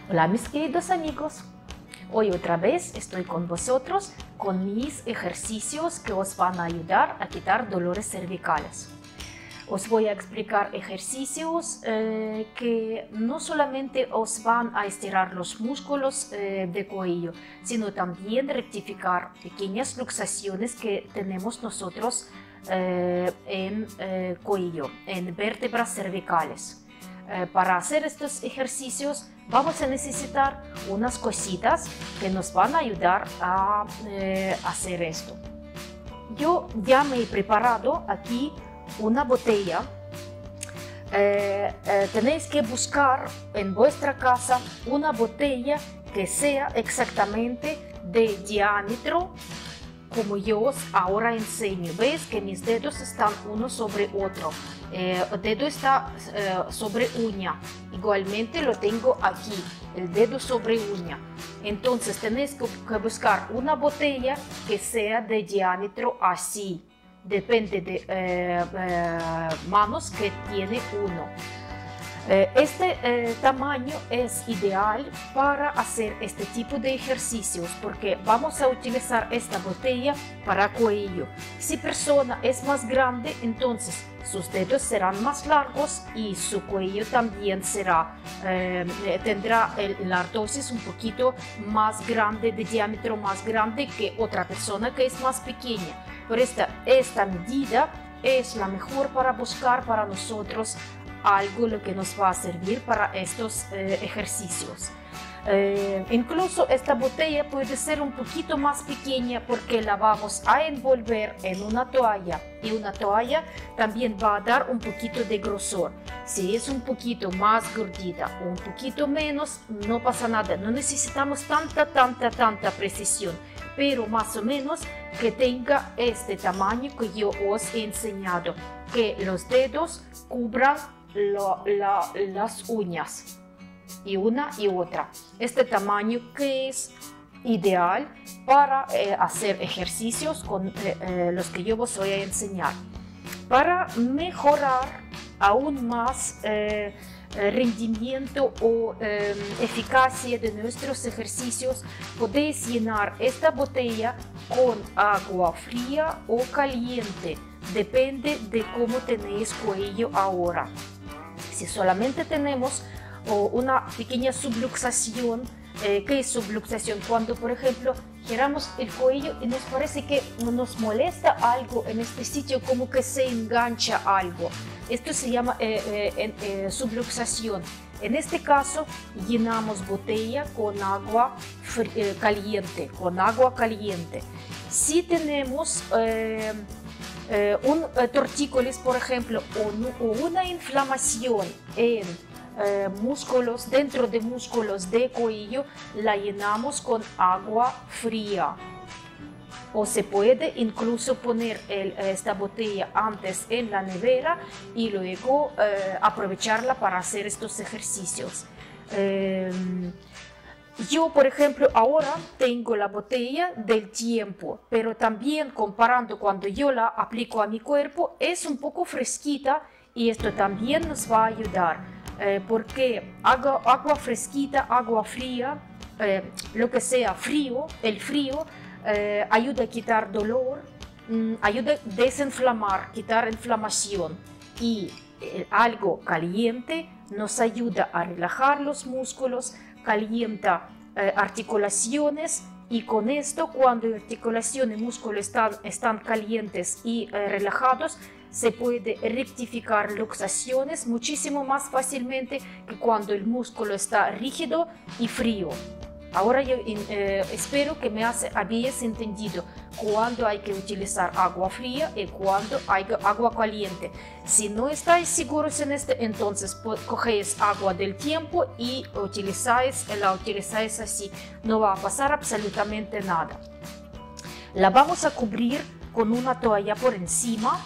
Hola mis queridos amigos, hoy otra vez estoy con vosotros con mis ejercicios que os van a ayudar a quitar dolores cervicales. Os voy a explicar ejercicios que no solamente os van a estirar los músculos de cuello, sino también rectificar pequeñas luxaciones que tenemos nosotros en cuello, en vértebras cervicales. Para hacer estos ejercicios vamos a necesitar unas cositas que nos van a ayudar a hacer esto. Yo ya me he preparado aquí una botella. Tenéis que buscar en vuestra casa una botella que sea exactamente de diámetro como yo os ahora enseño. Veis que mis dedos están uno sobre otro. El dedo está sobre uña. Igualmente lo tengo aquí, el dedo sobre uña. Entonces tenéis que buscar una botella que sea de diámetro así. Depende de manos que tiene uno. Este tamaño es ideal para hacer este tipo de ejercicios porque vamos a utilizar esta botella para cuello. Si persona es más grande, entonces sus dedos serán más largos y su cuello también tendrá la artrosis un poquito más grande, de diámetro más grande que otra persona que es más pequeña. Por esta medida es la mejor para buscar para nosotros algo lo que nos va a servir para estos ejercicios. Incluso esta botella puede ser un poquito más pequeña porque la vamos a envolver en una toalla y una toalla también va a dar un poquito de grosor. Si es un poquito más gordita o un poquito menos, no pasa nada, no necesitamos tanta precisión, pero más o menos que tenga este tamaño que yo os he enseñado, que los dedos cubran las uñas y una y otra. Este tamaño que es ideal para hacer ejercicios con los que yo os voy a enseñar. Para mejorar aún más rendimiento o eficacia de nuestros ejercicios, podéis llenar esta botella con agua fría o caliente. Depende de cómo tenéis cuello ahora. Si solamente tenemos una pequeña subluxación, ¿qué es subluxación? Cuando, por ejemplo, giramos el cuello y nos parece que nos molesta algo en este sitio, como que se engancha algo. Esto se llama subluxación. En este caso, llenamos botella con agua caliente, Si tenemos un tortícolis, por ejemplo, o una inflamación en músculos, dentro de músculos de cuello, la llenamos con agua fría. O se puede incluso poner esta botella antes en la nevera y luego aprovecharla para hacer estos ejercicios. Yo, por ejemplo, ahora tengo la botella del tiempo, pero también comparando cuando yo la aplico a mi cuerpo, es un poco fresquita y esto también nos va a ayudar, porque agua fresquita, agua fría, lo que sea frío, el frío ayuda a quitar dolor, ayuda a desinflamar, quitar inflamación, y algo caliente nos ayuda a relajar los músculos, calienta articulaciones, y con esto, cuando articulación y músculo están calientes y relajados, se puede rectificar luxaciones muchísimo más fácilmente que cuando el músculo está rígido y frío. Ahora yo espero que me habéis entendido cuándo hay que utilizar agua fría y cuándo hay agua caliente. Si no estáis seguros en esto, entonces cogéis agua del tiempo y la utilizáis así. No va a pasar absolutamente nada. La vamos a cubrir con una toalla por encima,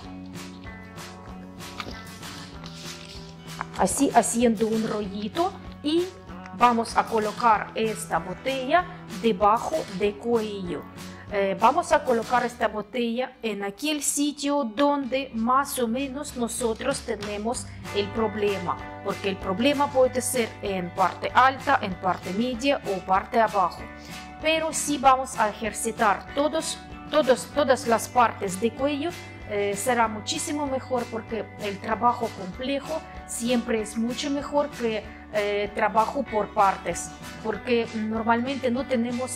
así haciendo un rollito, y vamos a colocar esta botella debajo del cuello. vamos a colocar esta botella en aquel sitio donde más o menos nosotros tenemos el problema, porque el problema puede ser en parte alta, en parte media o parte abajo. Pero si vamos a ejercitar todas las partes de cuello, será muchísimo mejor, porque el trabajo complejo siempre es mucho mejor que trabajo por partes, porque normalmente no tenemos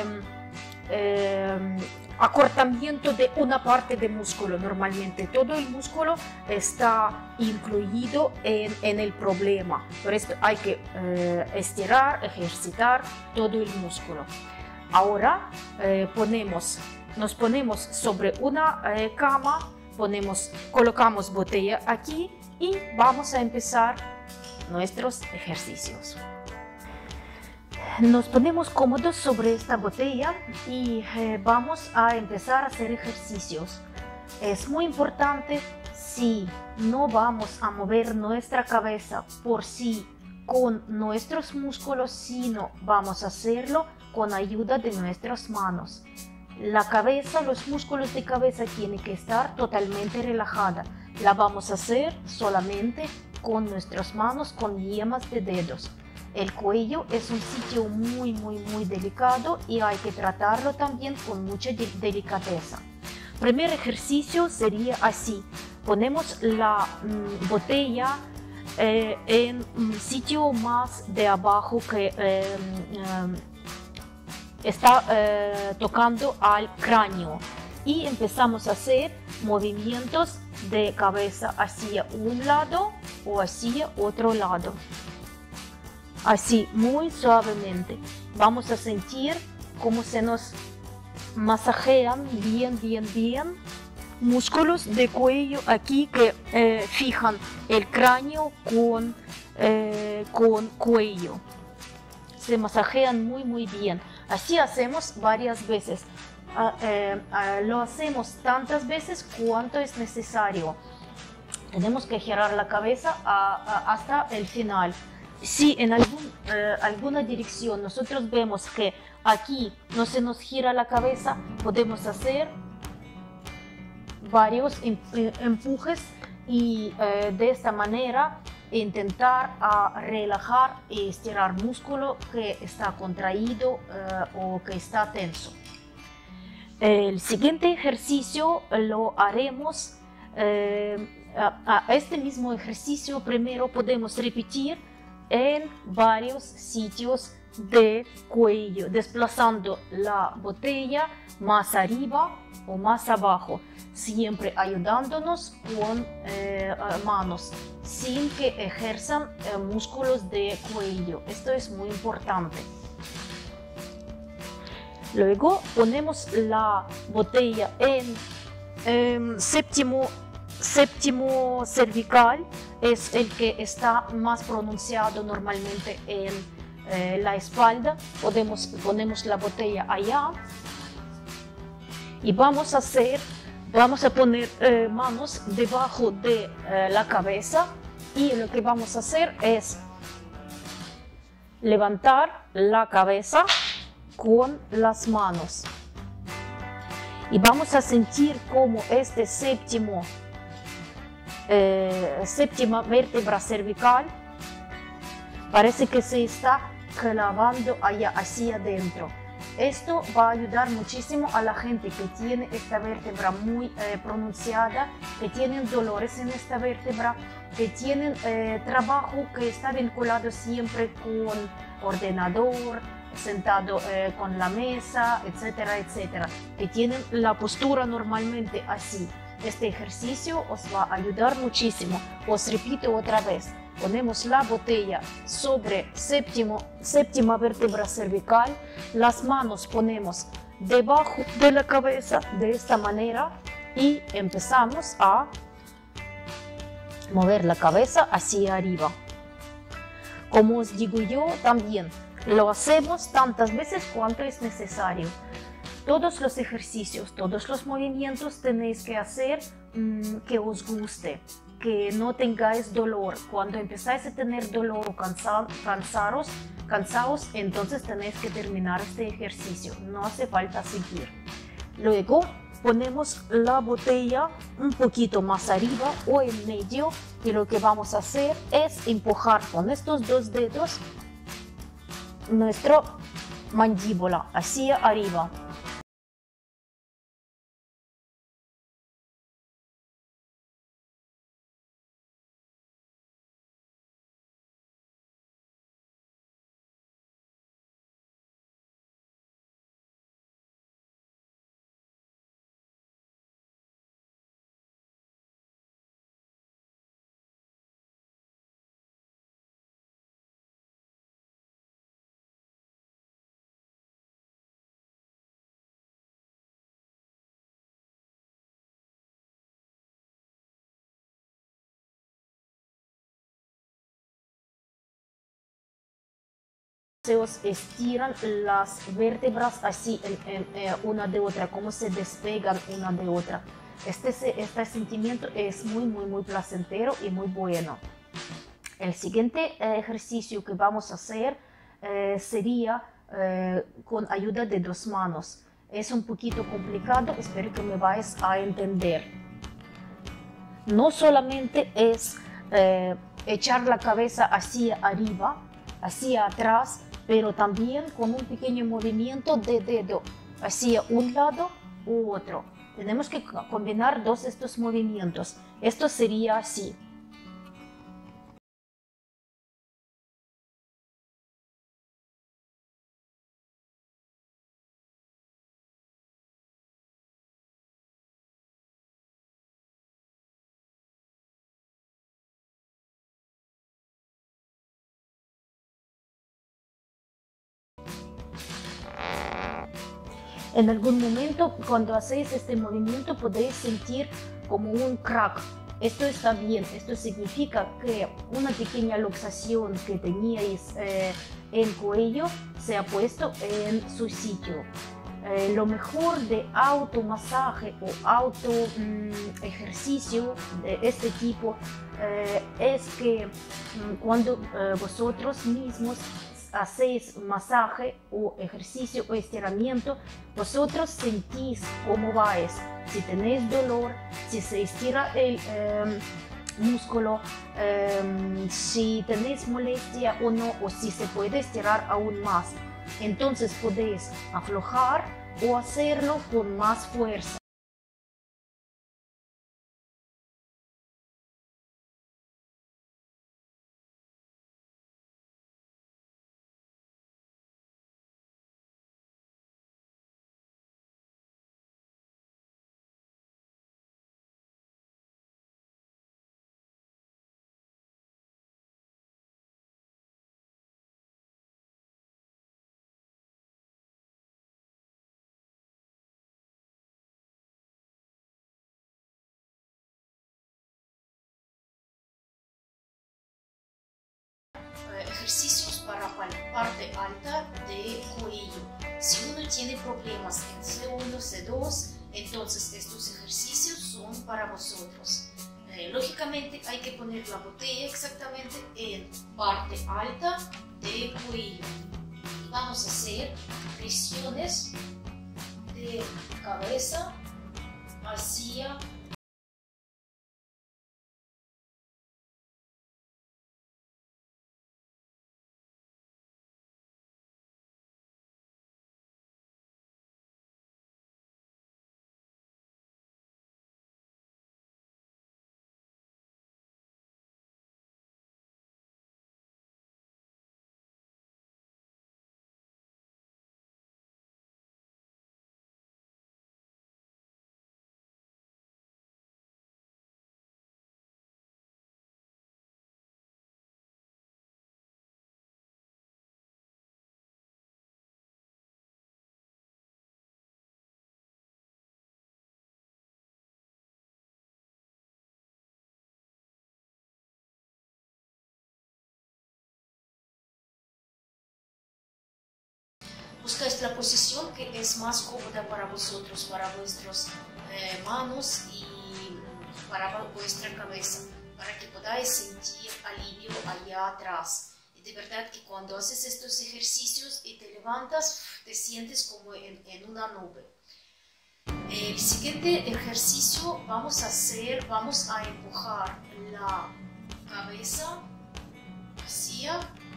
acortamiento de una parte de músculo. Normalmente todo el músculo está incluido en el problema. Por esto hay que estirar, ejercitar todo el músculo. Ahora nos ponemos sobre una cama, colocamos botella aquí y vamos a empezar nuestros ejercicios. Nos ponemos cómodos sobre esta botella y vamos a empezar a hacer ejercicios. Es muy importante, si no vamos a mover nuestra cabeza por sí con nuestros músculos, sino vamos a hacerlo con ayuda de nuestras manos. La cabeza, los músculos de cabeza tienen que estar totalmente relajada. La vamos a hacer solamente con nuestras manos, con yemas de dedos. El cuello es un sitio muy delicado y hay que tratarlo también con mucha delicadeza. Primer ejercicio sería así. Ponemos la botella en un sitio más de abajo, que está tocando al cráneo, y empezamos a hacer movimientos de cabeza hacia un lado o hacia otro lado. Así, muy suavemente. Vamos a sentir cómo se nos masajean bien músculos de cuello aquí, que fijan el cráneo con cuello. Se masajean muy bien. Así hacemos varias veces. Lo hacemos tantas veces cuanto es necesario. Tenemos que girar la cabeza hasta el final. Si en alguna dirección nosotros vemos que aquí no se nos gira la cabeza, podemos hacer varios empujes y de esta manera intentar relajar y estirar músculo que está contraído o que está tenso. El siguiente ejercicio lo haremos. A este mismo ejercicio primero podemos repetir en varios sitios de cuello, desplazando la botella más arriba o más abajo, siempre ayudándonos con manos, sin que ejerzan músculos de cuello. Esto es muy importante. Luego ponemos la botella en séptimo cervical, es el que está más pronunciado normalmente en la espalda. Ponemos la botella allá y vamos a poner manos debajo de la cabeza, y lo que vamos a hacer es levantar la cabeza con las manos, y vamos a sentir cómo este séptima vértebra cervical parece que se está clavando allá hacia adentro. Esto va a ayudar muchísimo a la gente que tiene esta vértebra muy pronunciada, que tienen dolores en esta vértebra, que tienen trabajo que está vinculado siempre con ordenador, sentado con la mesa, etcétera, que tienen la postura normalmente así. Este ejercicio os va a ayudar muchísimo. Os repito otra vez. Ponemos la botella sobre séptima vértebra cervical, las manos ponemos debajo de la cabeza de esta manera y empezamos a mover la cabeza hacia arriba. Como os digo yo, también lo hacemos tantas veces cuanto es necesario. Todos los ejercicios, todos los movimientos tenéis que hacer que os guste, que no tengáis dolor. Cuando empezáis a tener dolor o cansaos, entonces tenéis que terminar este ejercicio. No hace falta seguir. Luego ponemos la botella un poquito más arriba o en medio, y lo que vamos a hacer es empujar con estos dos dedos nuestra mandíbula hacia arriba. Se os estiran las vértebras así una de otra, como se despegan una de otra. Este sentimiento es muy placentero y muy bueno. El siguiente ejercicio que vamos a hacer sería con ayuda de dos manos. Es un poquito complicado, espero que me vais a entender. No solamente es echar la cabeza hacia arriba, hacia atrás, pero también con un pequeño movimiento de dedo hacia un lado u otro. Tenemos que combinar dos de estos movimientos. Esto sería así. En algún momento, cuando hacéis este movimiento, podéis sentir como un crack. Esto está bien, esto significa que una pequeña luxación que teníais en el cuello se ha puesto en su sitio. Lo mejor de automasaje o auto ejercicio de este tipo es que cuando vosotros mismos hacéis masaje o ejercicio o estiramiento, vosotros sentís cómo vais, si tenéis dolor, si se estira el músculo, si tenéis molestia o no, o si se puede estirar aún más. Entonces podéis aflojar o hacerlo con más fuerza. Ejercicios para la parte alta del cuello. Si uno tiene problemas en C1, C2, entonces estos ejercicios son para vosotros. Lógicamente hay que poner la botella exactamente en parte alta del cuello. Y vamos a hacer presiones de cabeza hacia buscáis la posición que es más cómoda para vosotros, para vuestras manos y para vuestra cabeza, para que podáis sentir alivio allá atrás. Y de verdad que cuando haces estos ejercicios y te levantas, te sientes como en una nube. El siguiente ejercicio vamos a empujar la cabeza hacia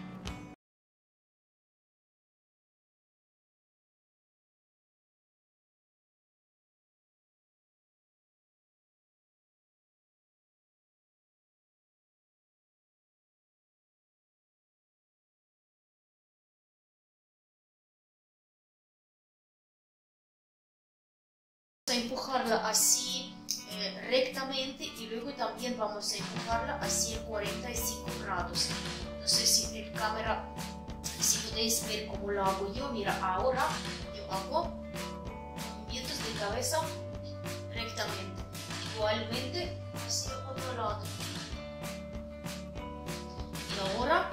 empujarla así rectamente y luego también vamos a empujarla hacia 45 grados. No sé si el cámara, si podéis ver cómo lo hago yo. Mira, ahora yo hago movimientos de cabeza rectamente, igualmente hacia otro lado. Y ahora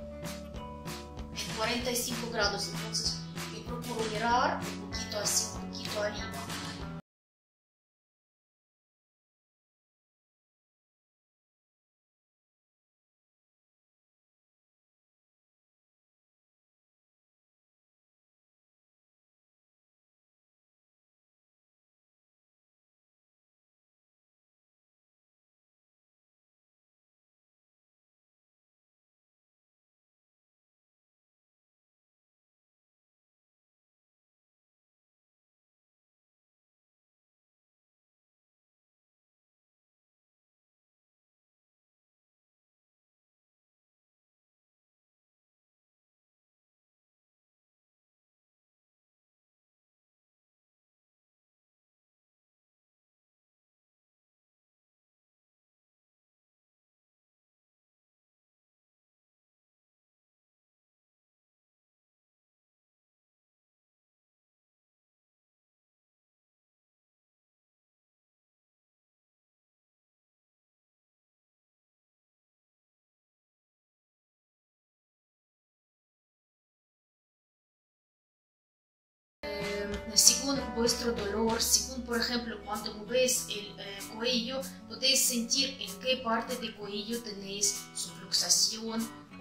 en 45 grados, entonces yo procuro mirar un poquito así, un poquito arriba. Según vuestro dolor, según por ejemplo cuando movéis el cuello, podéis sentir en qué parte del cuello tenéis subluxación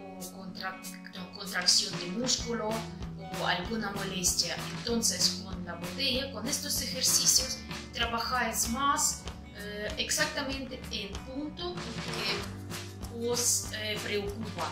o contracción de músculo o alguna molestia. Entonces con la botella, con estos ejercicios, trabajáis más exactamente en el punto que os preocupa.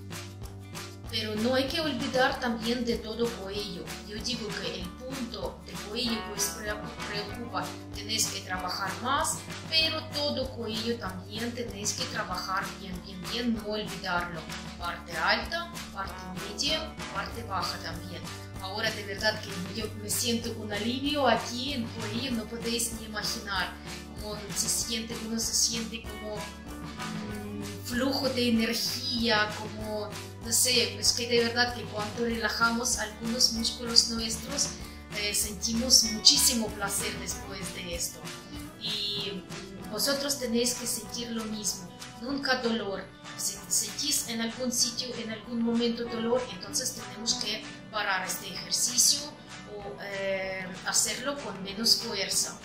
Pero no hay que olvidar también de todo cuello. Yo digo que el punto de cuello que os preocupa tenéis que trabajar más, pero todo cuello también tenéis que trabajar bien, no olvidarlo. Parte alta, parte media, parte baja también. Ahora de verdad que yo me siento un alivio aquí en cuello, no podéis ni imaginar cómo uno se siente como flujo de energía, como no sé, es que de verdad que cuando relajamos algunos músculos nuestros sentimos muchísimo placer después de esto. Y vosotros tenéis que sentir lo mismo, nunca dolor. Si sentís en algún sitio, en algún momento dolor, entonces tenemos que parar este ejercicio o hacerlo con menos fuerza.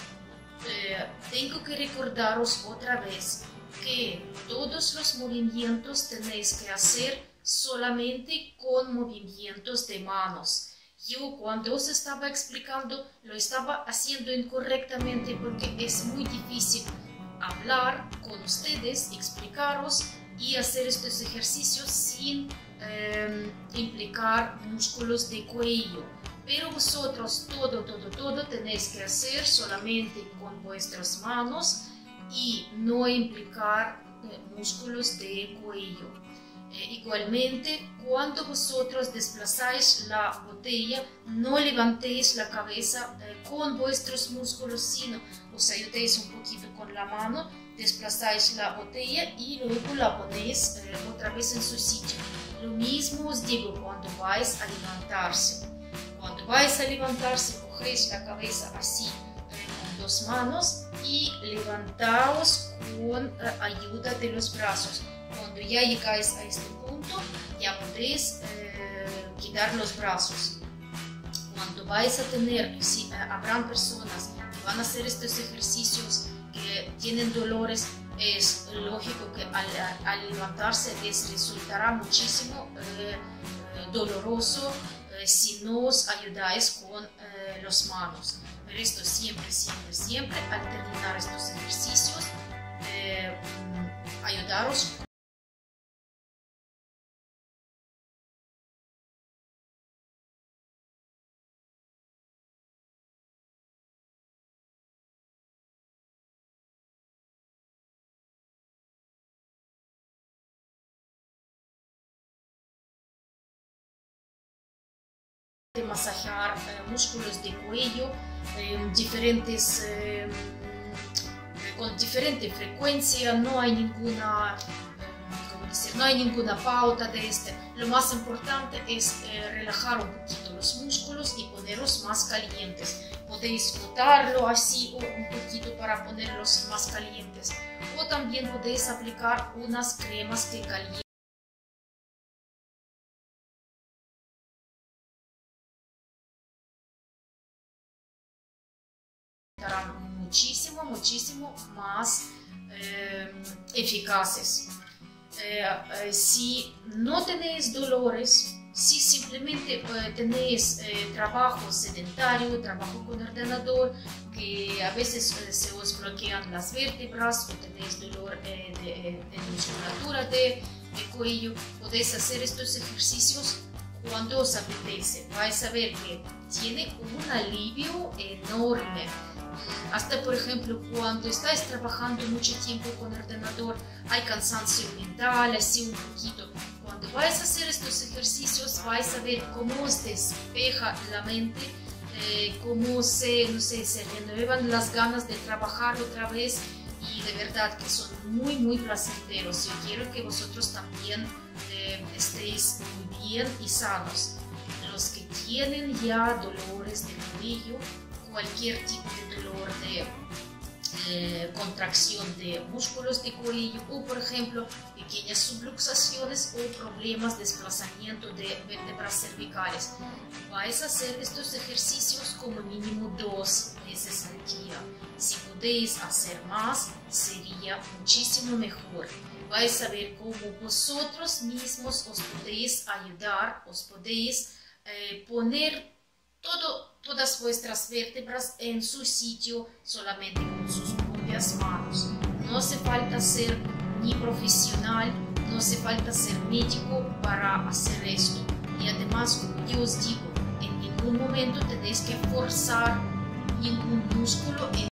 Tengo que recordaros otra vez que todos los movimientos tenéis que hacer solamente con movimientos de manos. Yo cuando os estaba explicando lo estaba haciendo incorrectamente porque es muy difícil hablar con ustedes, explicaros y hacer estos ejercicios sin implicar músculos de cuello. Pero vosotros todo tenéis que hacer solamente con vuestras manos y no implicar músculos de cuello. Igualmente, cuando vosotros desplazáis la botella, no levantéis la cabeza con vuestros músculos, sino os ayudéis un poquito con la mano, desplazáis la botella y luego la ponéis otra vez en su sitio. Lo mismo os digo cuando vais a levantarse. Cuando vais a levantarse, cogéis la cabeza así con dos manos y levantaos con ayuda de los brazos. Cuando ya llegáis a este punto, ya podéis quitar los brazos. Cuando vais a tener, si habrán personas que van a hacer estos ejercicios que tienen dolores, es lógico que al levantarse les resultará muchísimo doloroso si no os ayudáis con las manos. Pero esto siempre, siempre, siempre, al terminar estos ejercicios, ayudaros de masajear músculos de cuello con diferente frecuencia. No hay ninguna, no hay ninguna pauta de este. Lo más importante es relajar un poquito los músculos y ponerlos más calientes. Podéis frotarlo así o un poquito para ponerlos más calientes, o también podéis aplicar unas cremas que calientan muchísimo, muchísimo más eficaces. Si no tenéis dolores, si simplemente tenéis trabajo sedentario, trabajo con ordenador, que a veces se os bloquean las vértebras o tenéis dolor de musculatura de cuello, podéis hacer estos ejercicios cuando os apetece. Vais a ver que tiene un alivio enorme. Hasta, por ejemplo, cuando estáis trabajando mucho tiempo con ordenador, hay cansancio mental, así un poquito. Cuando vais a hacer estos ejercicios, vais a ver cómo os despeja la mente, cómo no sé, se renuevan las ganas de trabajar otra vez, y de verdad que son muy, muy placenteros. Yo quiero que vosotros también estéis muy bien y sanos. Los que tienen ya dolores de cuello, cualquier tipo de dolor de contracción de músculos de cuello, o por ejemplo pequeñas subluxaciones o problemas de desplazamiento de vértebras cervicales, vais a hacer estos ejercicios como mínimo 2 veces al día. Si podéis hacer más, sería muchísimo mejor. Vais a ver cómo vosotros mismos os podéis ayudar, os podéis poner todas vuestras vértebras en su sitio solamente con sus propias manos. No hace falta ser ni profesional, no hace falta ser médico para hacer esto. Y además, como yo os digo, en ningún momento tenéis que forzar ningún músculo en